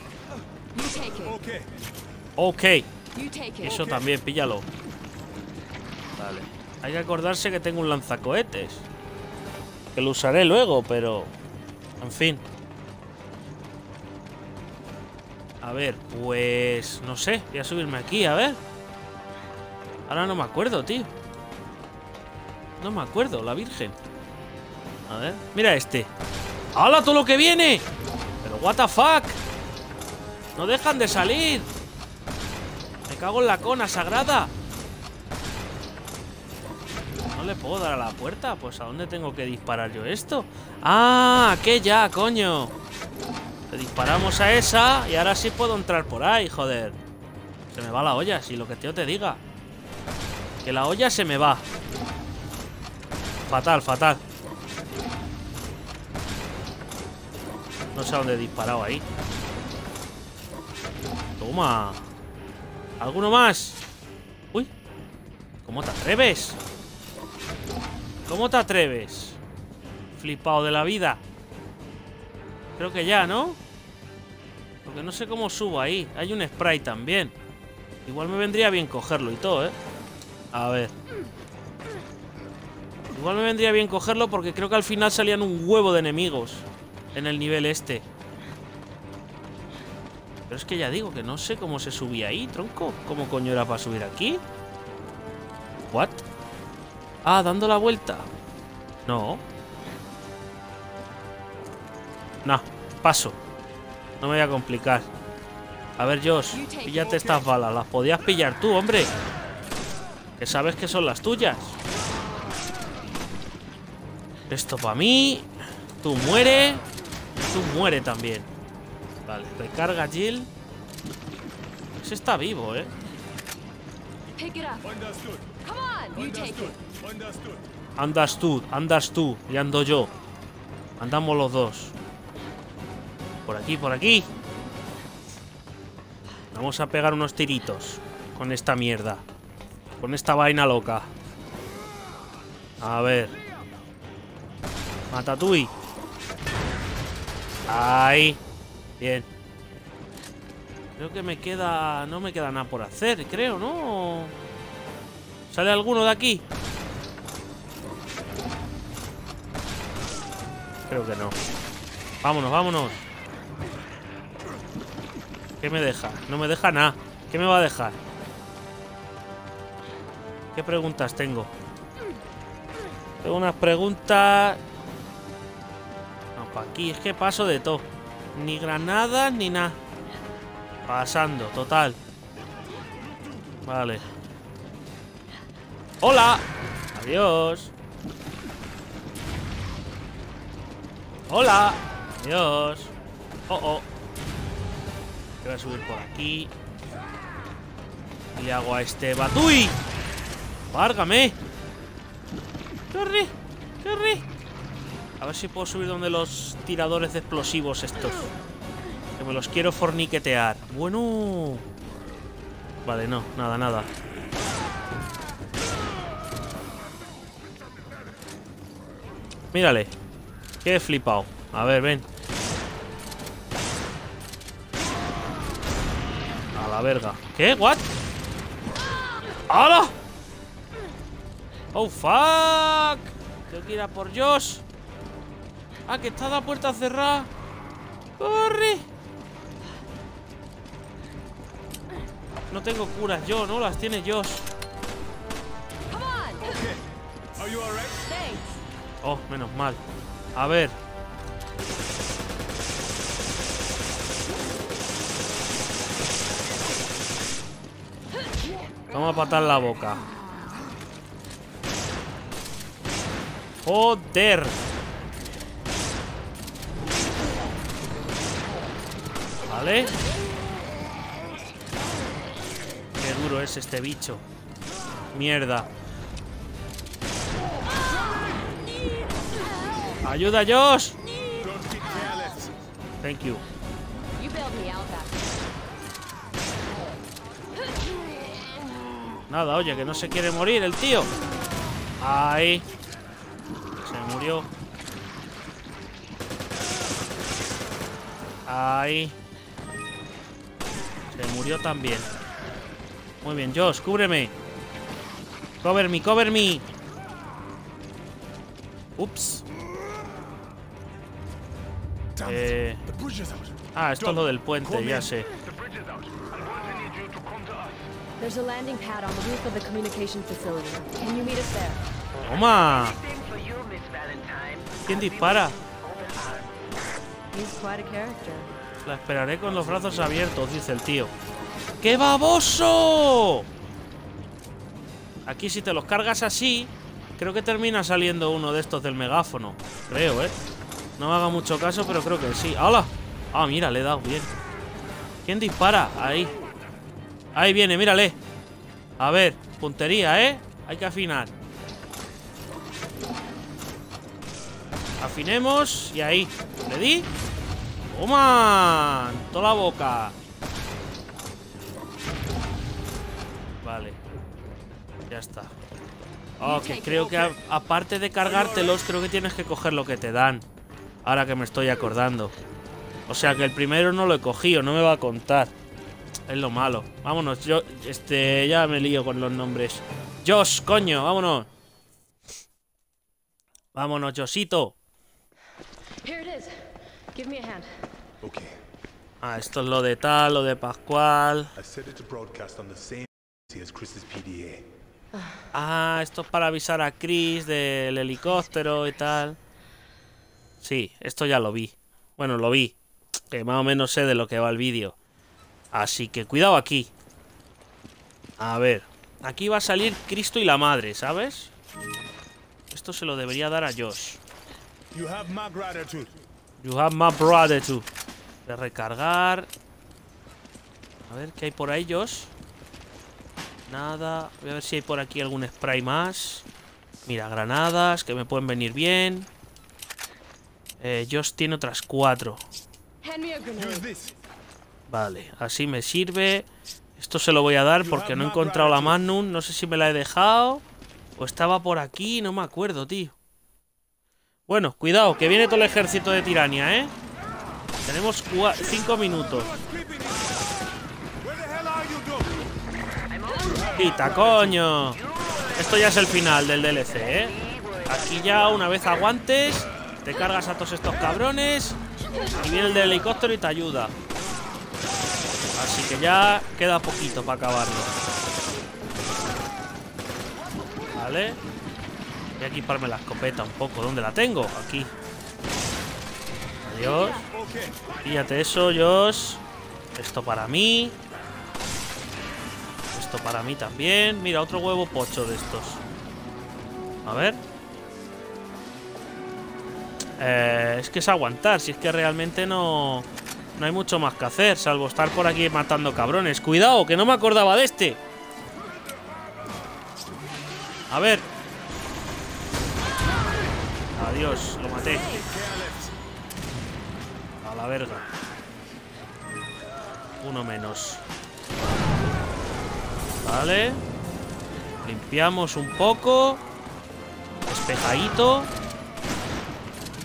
Ok. Eso también, píllalo. Vale. Hay que acordarse que tengo un lanzacohetes. Que lo usaré luego, pero... En fin. A ver, pues... No sé, voy a subirme aquí, a ver. Ahora no me acuerdo, tío. No me acuerdo, la virgen. A ver, mira este. ¡Hala, todo lo que viene! Pero what the fuck. No dejan de salir. Me cago en la cona sagrada. No le puedo dar a la puerta. Pues ¿a dónde tengo que disparar yo esto? ¡Ah! ¡Aquella, coño! Le disparamos a esa y ahora sí puedo entrar por ahí, joder. Se me va la olla, si lo que tío te diga. Que la olla se me va. Fatal, fatal. No sé a dónde he disparado ahí. Toma. ¿Alguno más? Uy. ¿Cómo te atreves? ¿Cómo te atreves? Flipado de la vida. Creo que ya, ¿no? Porque no sé cómo subo ahí. Hay un spray también. Igual me vendría bien cogerlo y todo, ¿eh? A ver. Igual me vendría bien cogerlo porque creo que al final salían un huevo de enemigos en el nivel este. Pero es que ya digo que no sé cómo se subía ahí, tronco. ¿Cómo coño era para subir aquí? ¿What? Ah, dando la vuelta. No. No, paso. No me voy a complicar. A ver, Josh, píllate estas balas. Las podías pillar tú, hombre. Que sabes que son las tuyas. Esto para mí. Tú muere. Tú muere también. Vale, recarga Jill. Ese está vivo, ¿eh? Andas tú, andas tú. Y ando yo. Andamos los dos. Por aquí, por aquí. Vamos a pegar unos tiritos con esta mierda. Con esta vaina loca. A ver. Matatui. Ahí. Bien. Creo que me queda... No me queda nada por hacer, creo, ¿no? ¿Sale alguno de aquí? Creo que no. Vámonos, vámonos. ¿Qué me deja? No me deja nada. ¿Qué me va a dejar? ¿Qué preguntas tengo? Tengo unas preguntas... No, para aquí. Es que paso de todo. Ni granadas ni nada. Pasando, total. Vale. ¡Hola! Adiós. ¡Hola! Adiós. Oh, oh. Voy a subir por aquí. Y le hago a este Batui. ¡Várgame! ¡Corre! ¡Corre! A ver si puedo subir donde los tiradores de explosivos estos. Que me los quiero forniquetear. Bueno. Vale, no, nada, nada. Mírale. Que he flipado. A ver, ven. A la verga. ¿Qué? ¿What? ¡Hala! ¡Oh, fuck! Tengo que ir a por Josh. Ah, que está la puerta cerrada. ¡Corre! No tengo curas yo, ¿no? Las tiene Josh. Oh, menos mal. A ver. Vamos a patar la boca. Joder. Vale. Qué duro es este bicho. Mierda. ¡Ayuda, Josh! Thank you. Nada, oye, que no se quiere morir el tío. Ahí. Se murió. Ahí. Se murió también. Muy bien, Josh, cúbreme. Cover me, cover me. Ups. Eh... Ah, esto es lo del puente, ya sé. There's a landing pad on the roof of the communication facility. Can you meet us there? ¡Toma! ¿Quién dispara? He's quite a character. La esperaré con los brazos abiertos, dice el tío. ¡Qué baboso! Aquí si te los cargas así, creo que termina saliendo uno de estos del megáfono. Creo, ¿eh? No me haga mucho caso, pero creo que sí. ¡Hala! Ah, mira, le he dado bien. ¿Quién dispara? Ahí. Ahí viene, mírale. A ver, puntería, ¿eh? Hay que afinar. Afinemos y ahí. ¿Le di? ¡Toma! En toda la boca. Vale. Ya está. Oh, que creo que a, aparte de cargártelos, creo que tienes que coger lo que te dan. Ahora que me estoy acordando. O sea que el primero no lo he cogido, no me va a contar. Es lo malo. Vámonos, yo, este, ya me lío con los nombres. Josh, coño, vámonos. Vámonos, Joshito. Here it is. Give me a hand. Okay. Ah, esto es lo de tal, lo de Pascual. I set it to broadcast on the same as Chris's P D A. Ah, esto es para avisar a Chris del helicóptero y tal. Sí, esto ya lo vi. Bueno, lo vi. Que más o menos sé de lo que va el vídeo. Así que cuidado aquí. A ver. Aquí va a salir Cristo y la madre, ¿sabes? Esto se lo debería dar a Josh. You have my gratitude. You have my gratitude. De recargar. A ver, ¿qué hay por ahí, Josh? Nada. Voy a ver si hay por aquí algún spray más. Mira, granadas, que me pueden venir bien. Eh, Josh tiene otras cuatro. Vale, así me sirve. Esto se lo voy a dar porque no he encontrado la Magnum. No sé si me la he dejado o estaba por aquí, no me acuerdo, tío. Bueno, cuidado, que viene todo el ejército de Tirania, ¿eh? Tenemos cinco minutos. Quita, coño. Esto ya es el final del D L C, ¿eh? Aquí ya, una vez aguantes, te cargas a todos estos cabrones y viene el del helicóptero y te ayuda. Así que ya queda poquito para acabarlo. Vale. Voy a equiparme la escopeta un poco. ¿Dónde la tengo? Aquí. Adiós. Píllate eso, Josh. Esto para mí. Esto para mí también. Mira, otro huevo pocho de estos. A ver. Eh, es que es aguantar. Si es que realmente no... No hay mucho más que hacer, salvo estar por aquí matando cabrones. ¡Cuidado, que no me acordaba de este! A ver. Adiós, lo maté. A la verga. Uno menos. Vale. Limpiamos un poco. Despejadito.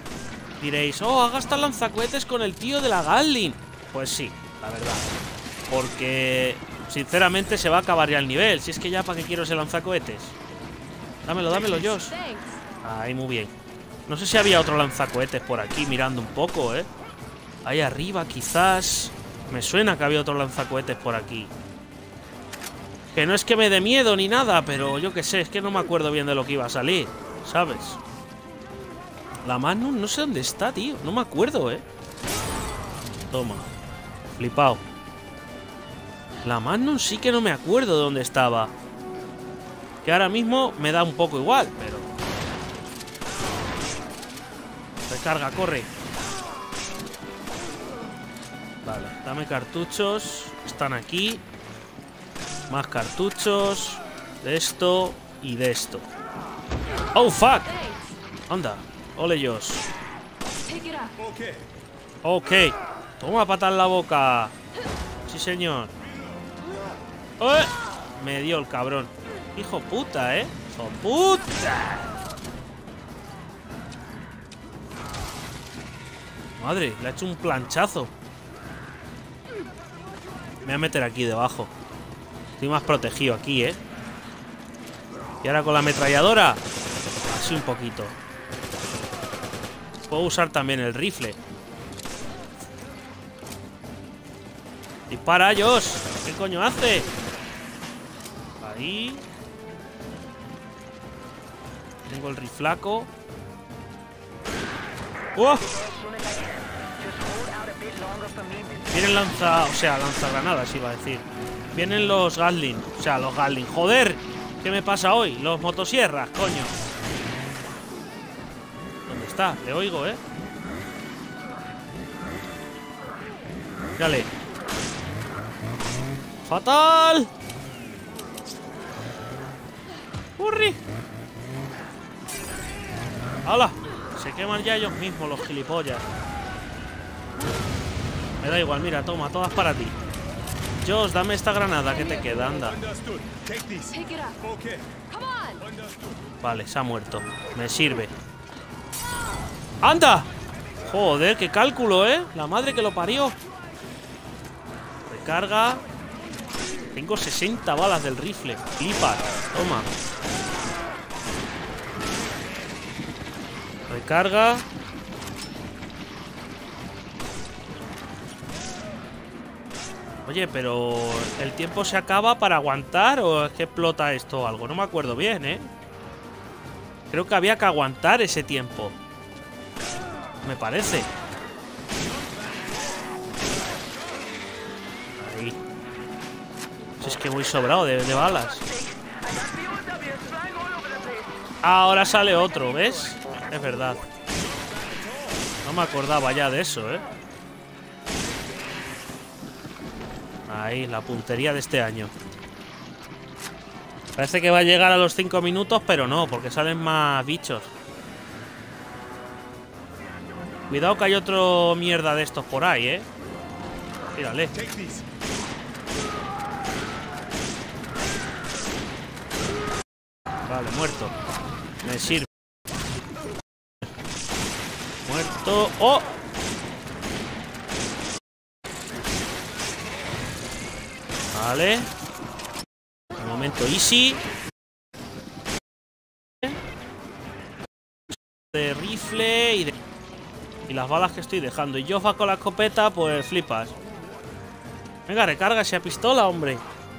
Diréis, oh, ha gastado lanzacohetes con el tío de la Gatling. Pues sí, la verdad. Porque, sinceramente, se va a acabar ya el nivel. Si es que ya, ¿para qué quiero ese lanzacohetes? Dámelo, dámelo, Josh. Ahí, muy bien. No sé si había otro lanzacohetes por aquí, mirando un poco, ¿eh? Ahí arriba, quizás. Me suena que había otro lanzacohetes por aquí. Que no es que me dé miedo ni nada, pero yo qué sé, es que no me acuerdo bien de lo que iba a salir, ¿sabes? La mano no sé dónde está, tío. No me acuerdo, ¿eh? Toma. Flipao. La mano sí que no me acuerdo de dónde estaba. Que ahora mismo me da un poco igual, pero... Recarga, corre. Vale, dame cartuchos. Están aquí. Más cartuchos. De esto y de esto. ¡Oh, fuck! Anda, ole Josh. Ok. Toma pata en la boca. Sí, señor. ¡Eh! Me dio el cabrón. Hijo puta, ¿eh? ¡Hijo puta! Madre, le ha hecho un planchazo. Me voy a meter aquí debajo. Estoy más protegido aquí, ¿eh? Y ahora con la ametralladora. Así un poquito. Puedo usar también el rifle. ¡Dispara, Josh! ¿Qué coño hace? Ahí. Tengo el riflaco. ¡Oh! Vienen lanza... O sea, lanzagranadas iba a decir. Vienen los Gatling. O sea, los Gatling. ¡Joder! ¿Qué me pasa hoy? Los motosierras, coño. ¿Dónde está? Le oigo, ¿eh? Dale. ¡Fatal! ¡Hurri! ¡Hala! Se queman ya ellos mismos, los gilipollas. Me da igual, mira, toma, todas para ti. Josh, dame esta granada que te queda, anda. Vale, se ha muerto. Me sirve. ¡Anda! Joder, qué cálculo, ¿eh? La madre que lo parió. Recarga. Tengo sesenta balas del rifle. Flipas. Toma. Recarga. Oye, pero ¿el tiempo se acaba para aguantar o es que explota esto o algo? No me acuerdo bien, ¿eh? Creo que había que aguantar ese tiempo. Me parece. Ahí. Si es que voy sobrado de, de balas. Ahora sale otro, ¿ves? Es verdad. No me acordaba ya de eso, ¿eh? Ahí, la puntería de este año. Parece que va a llegar a los cinco minutos, pero no, porque salen más bichos. Cuidado que hay otro mierda de estos por ahí, ¿eh? Tírale. Vale, muerto. Me sirve. Muerto. ¡Oh! Vale. Un momento easy. De rifle y de... Y las balas que estoy dejando. Y yo va con la escopeta, pues flipas. Venga, recarga esa pistola, hombre.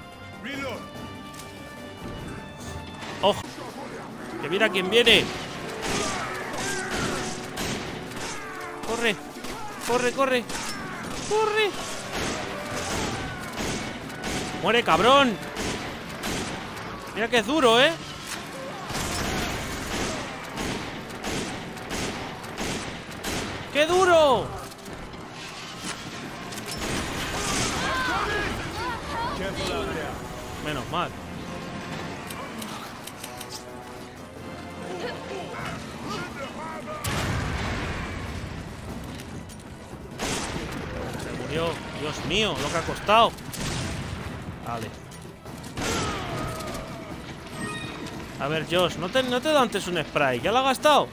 ¡Ojo! ¡Que mira quién viene! ¡Corre! ¡Corre, corre! ¡Corre! ¡Muere, cabrón! Mira que es duro, ¿eh? ¡Qué duro! Menos mal. Se murió. Dios mío, lo que ha costado. Vale. A ver, Josh, ¿no te, no te da antes un spray? ¿Ya lo ha gastado?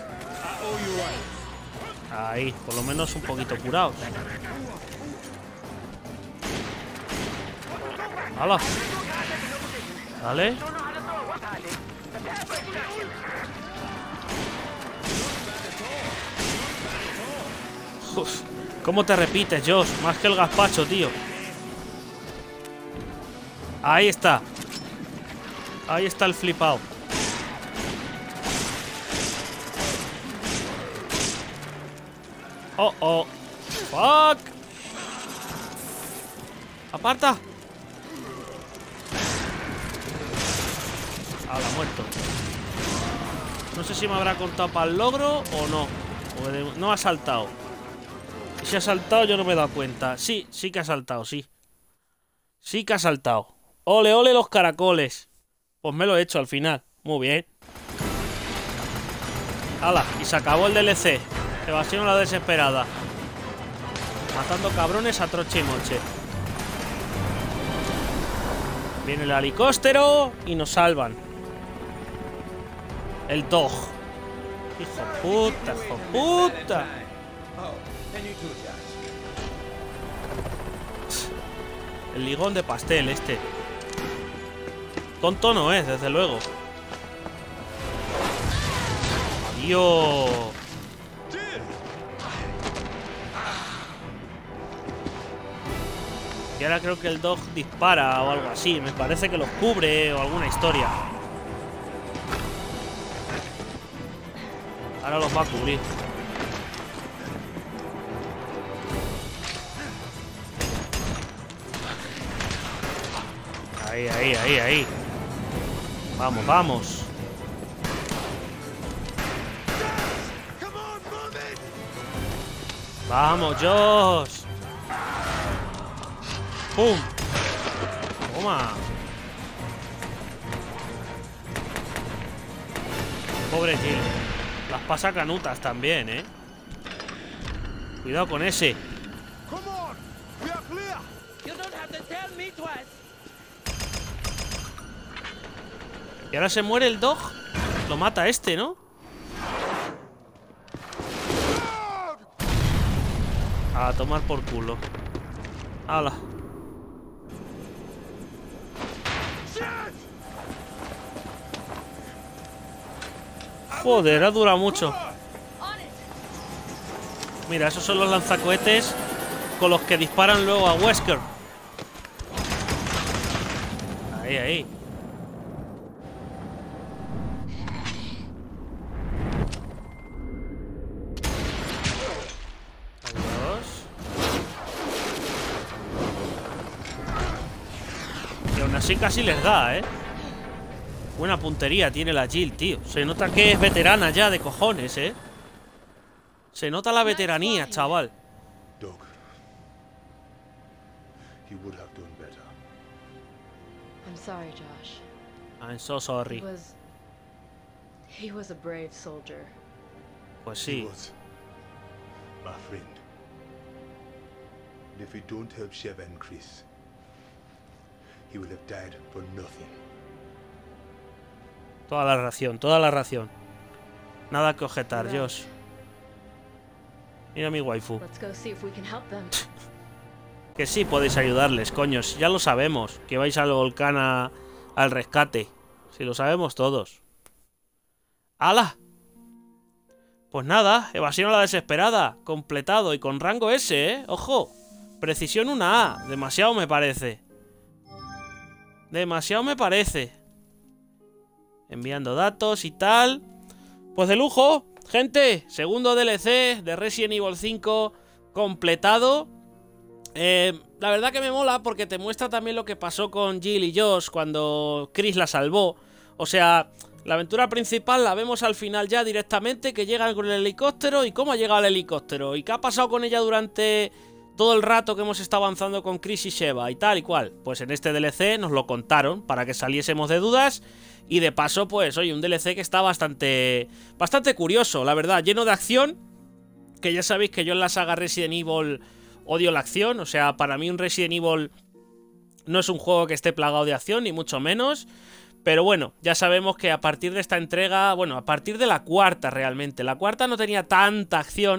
Ahí, por lo menos un poquito curado. ¡Hala! Vale. Uf, ¿cómo te repites, Josh? Más que el gazpacho, tío. Ahí está. Ahí está el flipado. Oh, oh. Fuck. Aparta. Ahora muerto. No sé si me habrá contado para el logro o no. No ha saltado. Si ha saltado yo no me he dado cuenta. Sí, sí que ha saltado, sí. Sí que ha saltado. Ole, ole los caracoles. Pues me lo he hecho al final. Muy bien. ¡Hala! Y se acabó el D L C. Evasión a la desesperada. Matando cabrones a troche y moche. Viene el helicóptero y nos salvan. El dog. Hijo puta, hijo puta. El ligón de pastel este. Tonto no es, desde luego. Adiós. Y ahora creo que el dog dispara o algo así. Me parece que los cubre o alguna historia. Ahora los va a cubrir. Ahí, ahí, ahí, ahí. Vamos, vamos. Vamos, Josh. ¡Pum! ¡Toma! Pobre Jill. Las pasa canutas también, ¿eh? Cuidado con ese. Y ahora se muere el dog. Lo mata este, ¿no? A tomar por culo. ¡Hala! Joder, ha durado mucho. Mira, esos son los lanzacohetes con los que disparan luego a Wesker. Ahí, ahí. Adiós. Y aún así casi les da, ¿eh? Buena puntería tiene la Jill, tío. Se nota que es veterana ya de cojones, ¿eh? Se nota la veteranía, chaval. Doug, he would have done better. I'm sorry, Josh. I'm so sorry. He was... He was a brave soldier. Pues He sí. was my friend. And if we don't help Sheva and Chris, he will have died for nothing. Toda la ración, toda la ración. Nada que objetar, Josh. Mira mi waifu. Let's go see if we can help them. Que sí podéis ayudarles, coños. Ya lo sabemos. Que vais al volcán a, al rescate. Si lo sabemos todos. ¡Hala! Pues nada, evasión a la desesperada. Completado y con rango S, ¿eh? ¡Ojo! Precisión una A. Demasiado me parece. Demasiado me parece. Enviando datos y tal. Pues de lujo, gente. Segundo D L C de Resident Evil cinco completado. Eh, la verdad que me mola porque te muestra también lo que pasó con Jill y Josh cuando Chris la salvó. O sea, la aventura principal la vemos al final ya directamente, que llegan con el helicóptero y cómo ha llegado el helicóptero y qué ha pasado con ella durante todo el rato que hemos estado avanzando con Chris y Sheva y tal y cual. Pues en este D L C nos lo contaron para que saliésemos de dudas. Y de paso, pues, oye, un D L C que está bastante bastante curioso, la verdad, lleno de acción. Que ya sabéis que yo en la saga Resident Evil odio la acción. O sea, para mí un Resident Evil no es un juego que esté plagado de acción, ni mucho menos. Pero bueno, ya sabemos que a partir de esta entrega, bueno, a partir de la cuarta realmente. La cuarta no tenía tanta acción,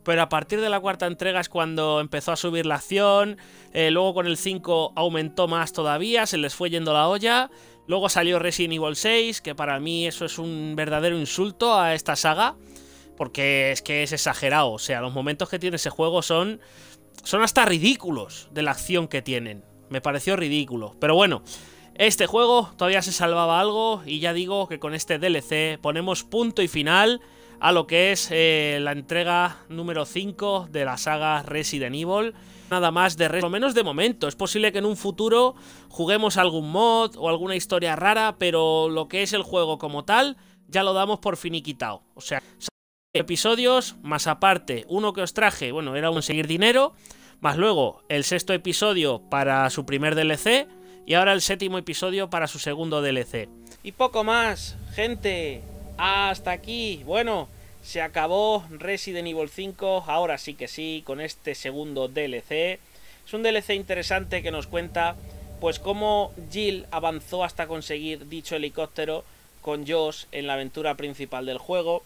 pero a partir de la cuarta entrega es cuando empezó a subir la acción, eh, luego con el cinco aumentó más todavía, se les fue yendo la olla, luego salió Resident Evil seis, que para mí eso es un verdadero insulto a esta saga, porque es que es exagerado, o sea, los momentos que tiene ese juego son, son hasta ridículos de la acción que tienen, me pareció ridículo, pero bueno... Este juego todavía se salvaba algo y ya digo que con este D L C ponemos punto y final a lo que es eh, la entrega número cinco de la saga Resident Evil. Nada más de Resident Evil, por lo menos de momento. Es posible que en un futuro juguemos algún mod o alguna historia rara, pero lo que es el juego como tal ya lo damos por finiquitado. O sea, episodios más aparte uno que os traje, bueno, era conseguir dinero, más luego el sexto episodio para su primer D L C. Y ahora el séptimo episodio para su segundo D L C. Y poco más, gente. Hasta aquí. Bueno, se acabó Resident Evil cinco. Ahora sí que sí, con este segundo D L C. Es un D L C interesante que nos cuenta pues cómo Jill avanzó hasta conseguir dicho helicóptero con Josh en la aventura principal del juego.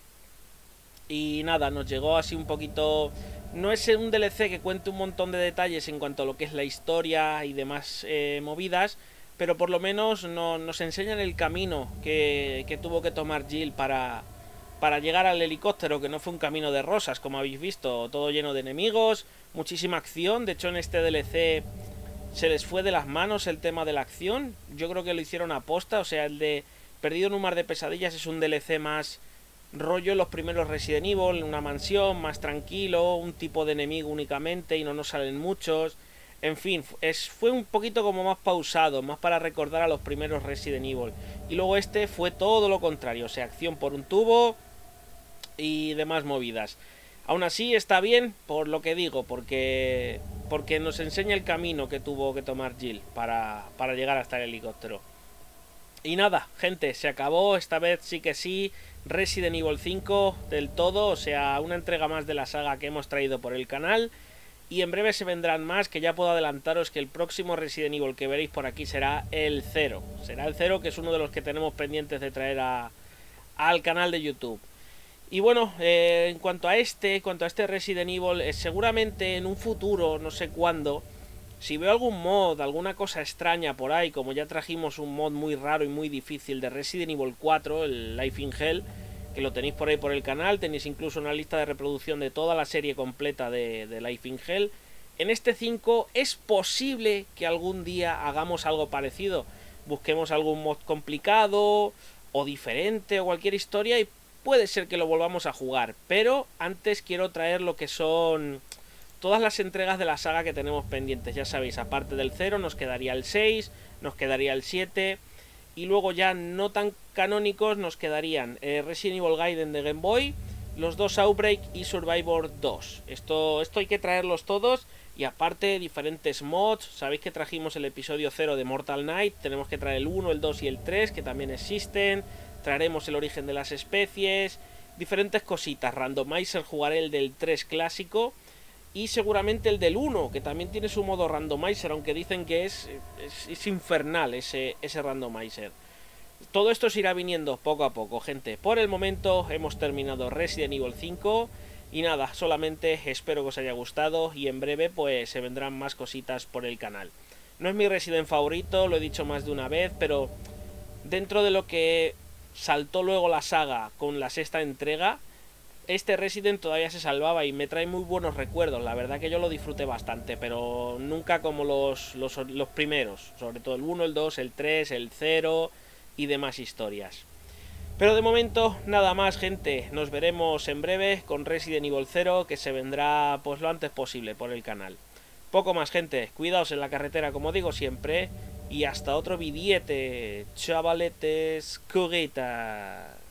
Y nada, nos llegó así un poquito... No es un D L C que cuente un montón de detalles en cuanto a lo que es la historia y demás eh, movidas, pero por lo menos no, nos enseñan el camino que, que tuvo que tomar Jill para, para llegar al helicóptero, que no fue un camino de rosas, como habéis visto, todo lleno de enemigos, muchísima acción. De hecho, en este D L C se les fue de las manos el tema de la acción. Yo creo que lo hicieron a posta, o sea, el de Perdido en un mar de pesadillas es un D L C más... rollo los primeros Resident Evil, una mansión, más tranquilo, un tipo de enemigo únicamente y no nos salen muchos. En fin, es, fue un poquito como más pausado, más para recordar a los primeros Resident Evil. Y luego este fue todo lo contrario, o sea, acción por un tubo y demás movidas. Aún así está bien, por lo que digo, porque, porque nos enseña el camino que tuvo que tomar Jill para, para llegar hasta el helicóptero. Y nada, gente, se acabó, esta vez sí que sí, Resident Evil cinco del todo, o sea, una entrega más de la saga que hemos traído por el canal. Y en breve se vendrán más, que ya puedo adelantaros que el próximo Resident Evil que veréis por aquí será el cero. Será el cero, que es uno de los que tenemos pendientes de traer a, al canal de YouTube. Y bueno, eh, en cuanto a este, en cuanto a este Resident Evil, eh, seguramente en un futuro, no sé cuándo... Si veo algún mod, alguna cosa extraña por ahí, como ya trajimos un mod muy raro y muy difícil de Resident Evil cuatro, el Life in Hell, que lo tenéis por ahí por el canal, tenéis incluso una lista de reproducción de toda la serie completa de, de Life in Hell. En este cinco es posible que algún día hagamos algo parecido, busquemos algún mod complicado o diferente o cualquier historia y puede ser que lo volvamos a jugar, pero antes quiero traer lo que son... todas las entregas de la saga que tenemos pendientes, ya sabéis, aparte del cero nos quedaría el seis, nos quedaría el siete, y luego ya no tan canónicos nos quedarían eh, Resident Evil Gaiden de Game Boy, los dos Outbreak y Survivor dos. Esto, esto hay que traerlos todos, y aparte diferentes mods. Sabéis que trajimos el episodio cero de Mortal Knight, tenemos que traer el uno, el dos y el tres, que también existen. Traeremos el origen de las especies, diferentes cositas. Randomizer jugaré el del tres clásico, y seguramente el del uno, que también tiene su modo randomizer, aunque dicen que es, es, es infernal ese, ese randomizer. Todo esto se irá viniendo poco a poco, gente. Por el momento hemos terminado Resident Evil cinco. Y nada, solamente espero que os haya gustado. Y en breve pues se vendrán más cositas por el canal. No es mi Resident favorito, lo he dicho más de una vez, pero dentro de lo que saltó luego la saga con la sexta entrega, este Resident todavía se salvaba y me trae muy buenos recuerdos. La verdad que yo lo disfruté bastante, pero nunca como los, los, los primeros. Sobre todo el uno, el dos, el tres, el cero y demás historias. Pero de momento nada más, gente. Nos veremos en breve con Resident Evil cero, que se vendrá pues lo antes posible por el canal. Poco más, gente. Cuidaos en la carretera, como digo siempre. Y hasta otro vidiete, chavaletes, curritas.